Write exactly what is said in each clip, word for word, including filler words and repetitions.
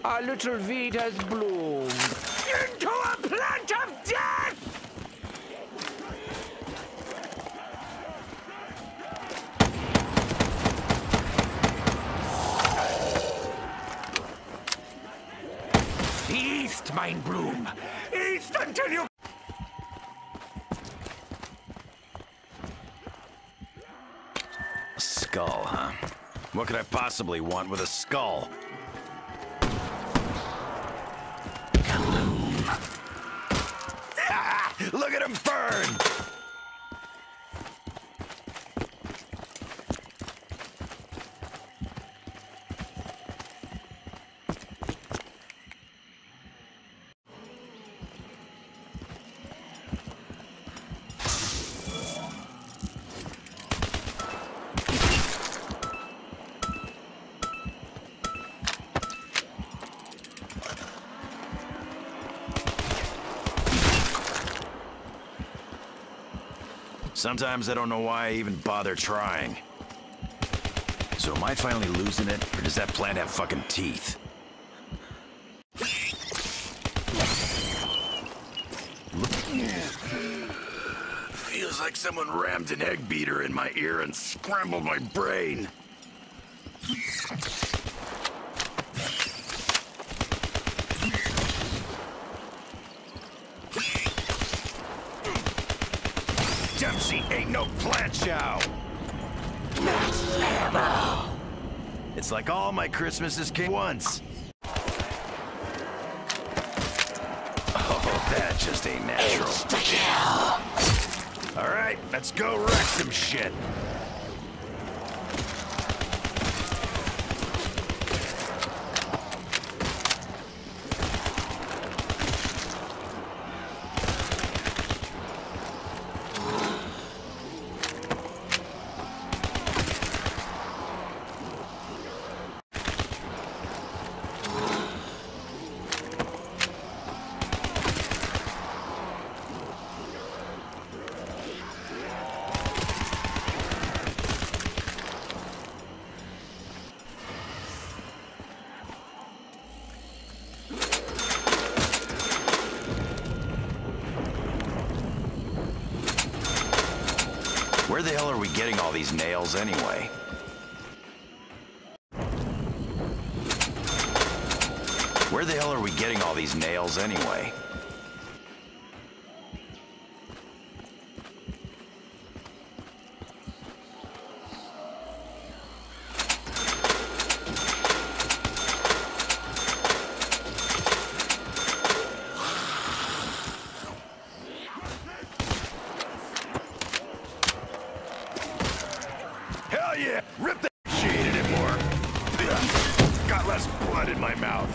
Our little weed has bloomed into a plant of death! Feast, mein Bloom! East until you... A skull, huh? What could I possibly want with a skull? Look at him burn! Sometimes I don't know why I even bother trying. So am I finally losing it, or does that plant have fucking teeth? Feels like someone rammed an egg beater in my ear and scrambled my brain. Dempsey ain't no plant chow. Max ammo. It's like all my Christmases came once. Oh, that just ain't natural. All right, let's go wreck some shit. Where the hell are we getting all these nails anyway? Where the hell are we getting all these nails anyway? Hell yeah! Rip that shit anymore. Got less blood in my mouth.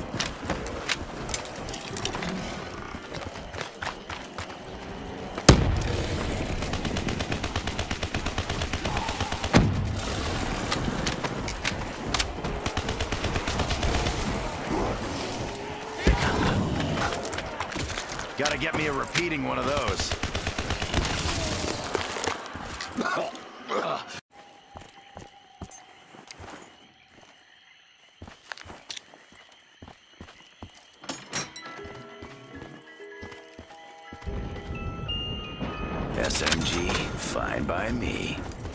Gotta get me a repeating one of those. S M G, fine by me.